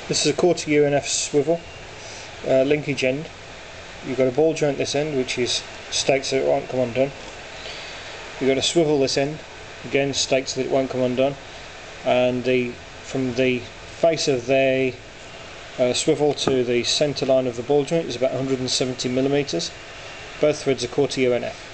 This is a quarter UNF swivel linkage end. You've got a ball joint this end which is staked so it won't come undone. You've got a swivel this end, again staked so that it won't come undone, and from the face of the swivel to the centre line of the ball joint is about 170 millimetres. Both threads are quarter UNF.